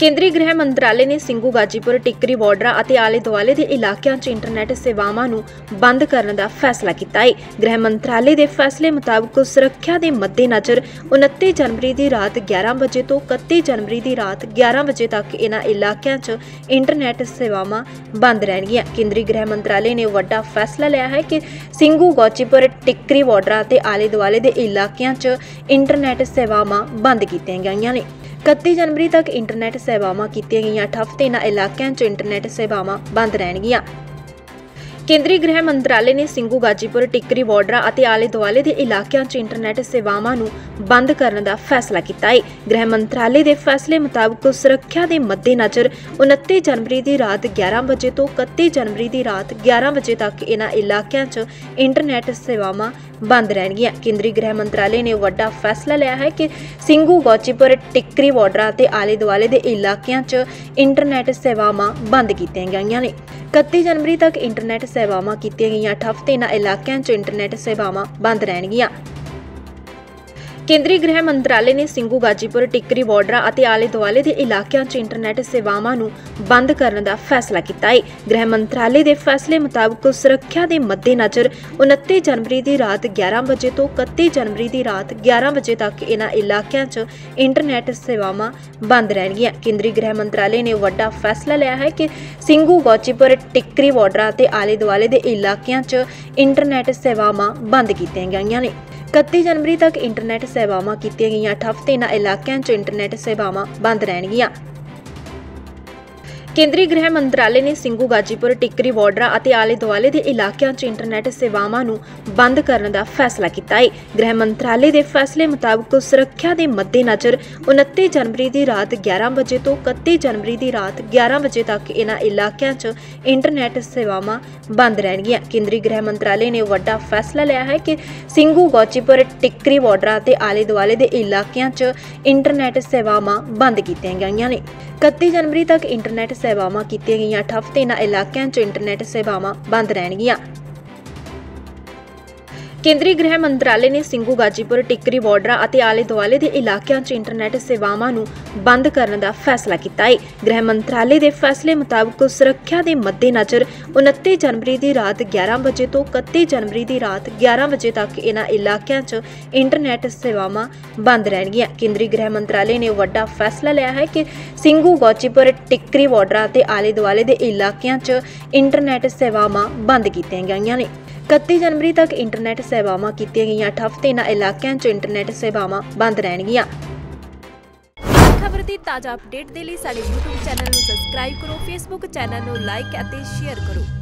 ਕੇਂਦਰੀ ਗ੍ਰਹਿ ਮੰਤਰਾਲੇ ਨੇ ਸਿੰਘੂ ਗਾਜੀਪੁਰ ਟਿੱਕਰੀ ਬਾਰਡਰਾਂ ਅਤੇ ਆਲੇ ਦੁਆਲੇ ਦੇ ਇਲਾਕਿਆਂ 'ਚ ਇੰਟਰਨੈਟ ਸੇਵਾਵਾਂ ਨੂੰ ਬੰਦ ਕਰਨ ਦਾ ਫੈਸਲਾ ਕੀਤਾ ਹੈ। ਗ੍ਰਹਿ ਮੰਤਰਾਲੇ ਦੇ ਫੈਸਲੇ ਮੁਤਾਬਕ ਸੁਰੱਖਿਆ ਦੇ ਮੱਦੇਨਜ਼ਰ 29 ਜਨਵਰੀ ਦੀ ਰਾਤ 11 ਵਜੇ ਤੋਂ 31 ਜਨਵਰੀ ਦੀ ਰਾਤ 11 ਵਜੇ ਤੱਕ ਇਨ੍ਹਾਂ ਇਲਾਕਿਆਂ 'ਚ ਇੰਟਰਨੈਟ ਸੇਵਾਵਾਂ ਬੰਦ ਰਹਿਣਗੀਆਂ। ਕੇਂਦਰੀ ਗ੍ਰਹਿ ਮੰਤਰਾਲੇ ਨੇ ਵੱਡਾ ਫੈਸਲਾ ਲਿਆ ਹੈ ਕਿ ਸਿੰਘੂ ਗਾਜੀਪੁਰ ਟਿੱਕਰੀ ਬਾਰਡਰਾਂ ਅਤੇ ਆਲੇ ਦੁਆਲੇ ਦੇ ਇਲਾਕਿਆਂ 'ਚ ਇੰਟਰਨੈਟ ਸੇਵਾਵਾਂ ਬੰਦ ਕੀਤੀਆਂ ਗਈਆਂ ਨੇ। 31 ਜਨਵਰੀ तक इंटरनेट सेवावां कीतियां गईयां ठप्प ते इन्हां इलाकिਆਂ 'ਚ इंटरनेट सेवावां बंद रहणगीਆਂ। ਕੇਂਦਰੀ ਗ੍ਰਹਿ ਮੰਤਰਾਲੇ ਨੇ ਸਿੰਘੂ ਗਾਜੀਪੁਰ ਟਿੱਕਰੀ ਬਾਰਡਰਾਂ ਅਤੇ ਆਲੇ ਦੁਆਲੇ ਦੇ ਇਲਾਕਿਆਂ 'ਚ ਇੰਟਰਨੈਟ ਸੇਵਾਵਾਂ ਨੂੰ ਬੰਦ ਕਰਨ ਦਾ ਫੈਸਲਾ ਕੀਤਾ ਹੈ। ਗ੍ਰਹਿ ਮੰਤਰਾਲੇ ਦੇ ਫੈਸਲੇ ਮੁਤਾਬਕ ਸੁਰੱਖਿਆ ਦੇ ਮੱਦੇਨਜ਼ਰ 29 ਜਨਵਰੀ ਦੀ ਰਾਤ 11 ਵਜੇ ਤੋਂ 31 ਜਨਵਰੀ ਦੀ ਰਾਤ 11 ਵਜੇ ਤੱਕ ਇਨ੍ਹਾਂ ਇਲਾਕਿਆਂ 'ਚ ਇੰਟਰਨੈਟ ਸੇਵਾਵਾਂ ਬੰਦ ਰਹਿਣਗੀਆਂ। ਕੇਂਦਰੀ ਗ੍ਰਹਿ ਮੰਤਰਾਲੇ ਨੇ ਵੱਡਾ ਫੈਸਲਾ ਲਿਆ ਹੈ ਕਿ ਸਿੰਘੂ ਗਾਜੀਪੁਰ ਟਿੱਕਰੀ ਬਾਰਡਰਾਂ ਅਤੇ ਆਲੇ ਦੁਆਲੇ ਦੇ ਇਲਾਕਿਆਂ 'ਚ ਇੰਟਰਨੈਟ ਸੇਵਾਵਾਂ ਬੰਦ ਕੀਤੀਆਂ ਗਈਆਂ ਨੇ। 31 ਜਨਵਰੀ तक इंटरनेट सेवावां कीतियां गईयां ठप्प ते इन्हां इलाकिਆਂ 'ਚ इंटरनेट सेवावां बंद रहणगीਆਂ। ਕੇਂਦਰੀ ਗ੍ਰਹਿ ਮੰਤਰਾਲੇ ਨੇ ਸਿੰਘੂ ਗਾਜੀਪੁਰ ਟਿੱਕਰੀ ਬਾਰਡਰਾਂ ਅਤੇ ਆਲੇ ਦੁਆਲੇ ਦੇ ਇਲਾਕਿਆਂ 'ਚ ਇੰਟਰਨੈਟ ਸੇਵਾਵਾਂ ਨੂੰ ਬੰਦ ਕਰਨ ਦਾ ਫੈਸਲਾ ਕੀਤਾ ਹੈ। ਗ੍ਰਹਿ ਮੰਤਰਾਲੇ ਦੇ ਫੈਸਲੇ ਮੁਤਾਬਕ ਸੁਰੱਖਿਆ ਦੇ ਮੱਦੇਨਜ਼ਰ 29 ਜਨਵਰੀ ਦੀ ਰਾਤ 11 ਵਜੇ ਤੋਂ 31 ਜਨਵਰੀ ਦੀ ਰਾਤ 11 ਵਜੇ ਤੱਕ ਇਨ੍ਹਾਂ ਇਲਾਕਿਆਂ 'ਚ ਇੰਟਰਨੈਟ ਸੇਵਾਵਾਂ ਬੰਦ ਰਹਿਣਗੀਆਂ। ਕੇਂਦਰੀ ਗ੍ਰਹਿ ਮੰਤਰਾਲੇ ਨੇ ਵੱਡਾ ਫੈਸਲਾ ਲਿਆ ਹੈ ਕਿ ਸਿੰਘੂ ਗਾਜੀਪੁਰ ਟਿੱਕਰੀ ਬਾਰਡਰਾਂ ਅਤੇ ਆਲੇ ਦੁਆਲੇ ਦੇ ਇਲਾਕਿਆਂ 'ਚ ਇੰਟਰਨੈਟ ਸੇਵਾਵਾਂ ਬੰਦ ਕੀਤੀਆਂ ਗਈਆਂ ਨੇ। 31 ਜਨਵਰੀ तक इंटरनेट सेवावां कीतियां गईयां ठप्प ते इन्हां इलाकिਆਂ 'ਚ इंटरनेट सेवावां बंद रहणगीਆਂ। ਕੇਂਦਰੀ ਗ੍ਰਹਿ ਮੰਤਰਾਲੇ ਨੇ ਸਿੰਘੂ ਗਾਜੀਪੁਰ ਟਿੱਕਰੀ ਬਾਰਡਰਾਂ ਅਤੇ ਆਲੇ ਦੁਆਲੇ ਦੇ ਇਲਾਕਿਆਂ 'ਚ ਇੰਟਰਨੈਟ ਸੇਵਾਵਾਂ ਨੂੰ ਬੰਦ ਕਰਨ ਦਾ ਫੈਸਲਾ ਕੀਤਾ ਹੈ। ਗ੍ਰਹਿ ਮੰਤਰਾਲੇ ਦੇ ਫੈਸਲੇ ਮੁਤਾਬਕ ਸੁਰੱਖਿਆ ਦੇ ਮੱਦੇਨਜ਼ਰ 29 ਜਨਵਰੀ ਦੀ ਰਾਤ 11 ਵਜੇ ਤੋਂ 31 ਜਨਵਰੀ ਦੀ ਰਾਤ 11 ਵਜੇ ਤੱਕ ਇਨ੍ਹਾਂ ਇਲਾਕਿਆਂ 'ਚ ਇੰਟਰਨੈਟ ਸੇਵਾਵਾਂ ਬੰਦ ਰਹਿਣਗੀਆਂ। ਕੇਂਦਰੀ ਗ੍ਰਹਿ ਮੰਤਰਾਲੇ ਨੇ ਵੱਡਾ ਫੈਸਲਾ ਲਿਆ ਹੈ ਕਿ ਸਿੰਘੂ ਗਾਜੀਪੁਰ ਟਿੱਕਰੀ ਬਾਰਡਰਾਂ ਅਤੇ ਆਲੇ ਦੁਆਲੇ ਦੇ ਇਲਾਕਿਆਂ 'ਚ ਇੰਟਰਨੈਟ ਸੇਵਾਵਾਂ ਬੰਦ ਕੀਤੀਆਂ ਗਈਆਂ ਨੇ। 31 ਜਨਵਰੀ तक इंटरनेट सेवावां कीतियां गईयां ठप्प ते इन्हां इलाकिਆਂ 'ਚ इंटरनेट सेवावां बंद रहणगीਆਂ। ਕੇਂਦਰੀ ਗ੍ਰਹਿ ਮੰਤਰਾਲੇ ਨੇ ਸਿੰਘੂ ਗਾਜੀਪੁਰ ਟਿੱਕਰੀ ਬਾਰਡਰਾਂ ਅਤੇ ਆਲੇ ਦੁਆਲੇ ਦੇ ਇਲਾਕਿਆਂ 'ਚ ਇੰਟਰਨੈਟ ਸੇਵਾਵਾਂ ਨੂੰ ਬੰਦ ਕਰਨ ਦਾ ਫੈਸਲਾ ਕੀਤਾ ਹੈ। ਗ੍ਰਹਿ ਮੰਤਰਾਲੇ ਦੇ ਫੈਸਲੇ ਮੁਤਾਬਕ ਸੁਰੱਖਿਆ ਦੇ ਮੱਦੇਨਜ਼ਰ 29 ਜਨਵਰੀ ਦੀ ਰਾਤ 11 ਵਜੇ ਤੋਂ 31 ਜਨਵਰੀ ਦੀ ਰਾਤ 11 ਵਜੇ ਤੱਕ ਇਨ੍ਹਾਂ ਇਲਾਕਿਆਂ 'ਚ ਇੰਟਰਨੈਟ ਸੇਵਾਵਾਂ ਬੰਦ ਰਹਿਣਗੀਆਂ। ਕੇਂਦਰੀ ਗ੍ਰਹਿ ਮੰਤਰਾਲੇ ਨੇ ਵੱਡਾ ਫੈਸਲਾ ਲਿਆ ਹੈ ਕਿ ਸਿੰਘੂ ਗਾਜੀਪੁਰ ਟਿੱਕਰੀ ਬਾਰਡਰਾਂ ਅਤੇ ਆਲੇ ਦੁਆਲੇ ਦੇ ਇਲਾਕਿਆਂ 'ਚ ਇੰਟਰਨੈਟ ਸੇਵਾਵਾਂ ਬੰਦ ਕੀਤੀਆਂ ਗਈਆਂ ਨੇ। 31 ਜਨਵਰੀ तक इंटरनेट सेवावां कीतियां गईयां ठप्प ते इन्हां इलाकिਆਂ 'ਚ इंटरनेट सेवावां बंद रहणगीਆਂ। खबर की ताज़ा अपडेट के लिए साडे YouTube चैनल ਨੂੰ सब्सक्राइब करो, Facebook चैनल ਨੂੰ लाइक ਅਤੇ शेयर करो।